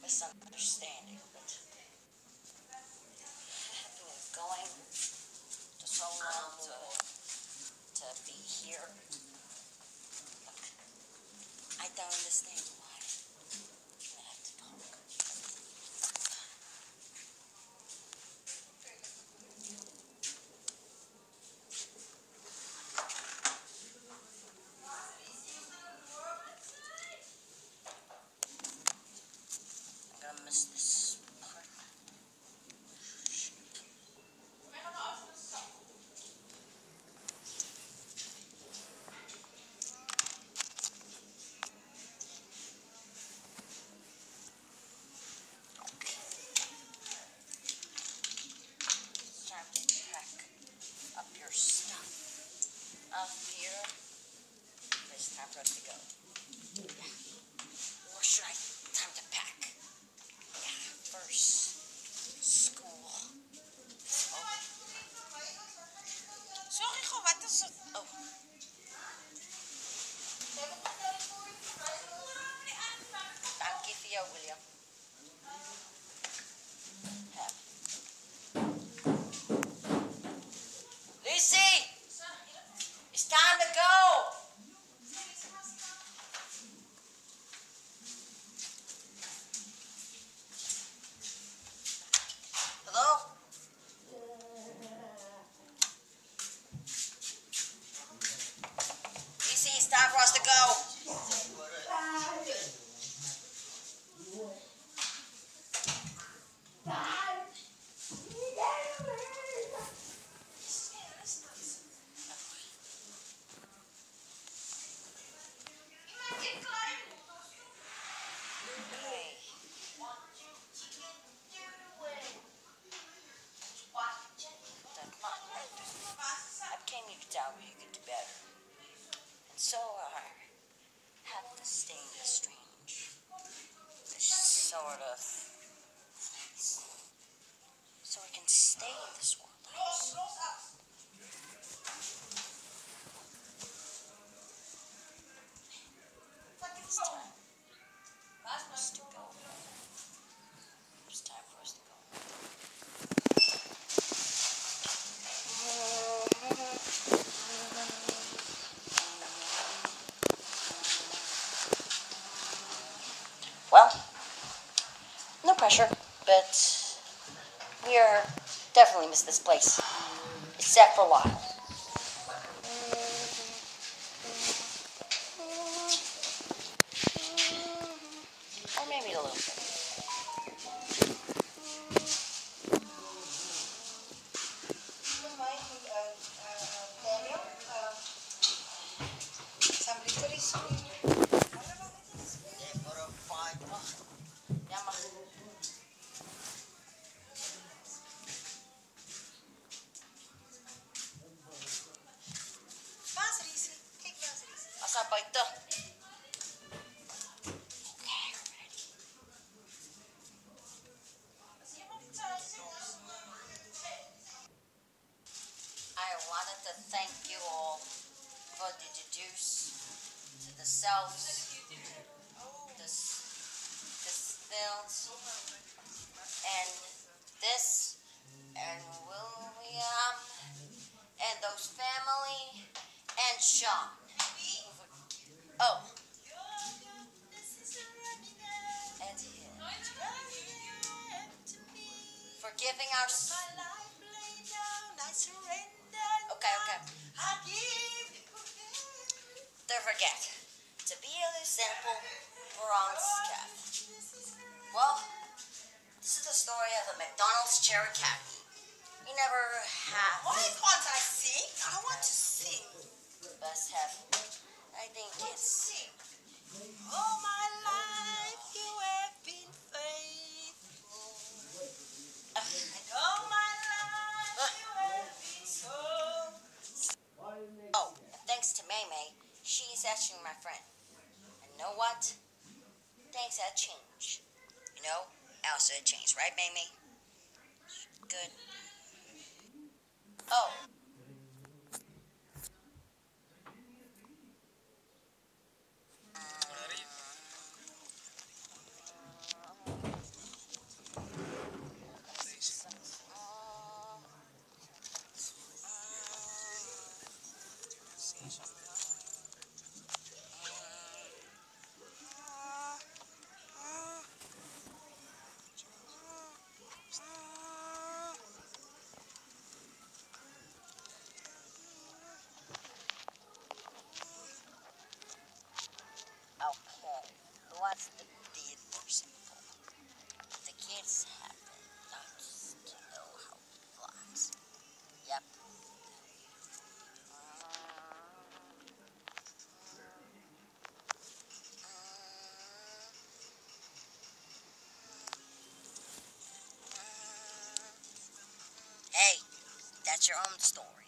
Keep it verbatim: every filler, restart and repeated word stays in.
misunderstanding, but I've been going to so long to, to be here. Look, I don't understand why we have to talk. I'm gonna miss this part. It's time to pack up your stuff up here. It's time for us to go. Yeah. Or should I? Time to pack. Yeah, first. School. Oh. Sorry, gewoon, wat is het? Oh. Dankie vir jou, William. Have. Lucy! It's time to go! Hello? Lucy, it's time for us to go. I came you to tell me you get to bed. And so I have to stay in this strange, this sort of place. So I can stay in this world. It's time for us to go. It's time for us to go. Well, no pressure, but we are definitely miss this place, except for a while. Or maybe a little bit. Ja, mag. Asa pa ito? Okay, ready. I wanted to thank you all for the introduce to the selves, this, this films, and this, and William, and those family, and Sean. Oh. And him. For giving our... Okay, okay. Don't forget to be a simple bronze cat. Well, this is the story of a McDonald's chair cat. He never had. Why can't I sing? I want to sing. Best have. I think it's. All my life you have been faithful. And all my life you have been so. Oh, and thanks to May May, she's actually my friend. And you know what? Things have changed. You know, Elsa had changed, right, May May? Good. Oh. your own story.